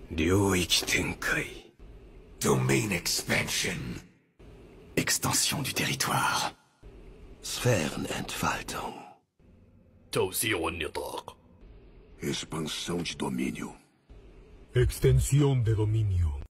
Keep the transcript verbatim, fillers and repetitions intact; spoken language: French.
領域展開 Domain expansion. Extension du territoire. Sphärenentfaltung. توسيع النطاق. Expansão de domínio. Extensión de dominio.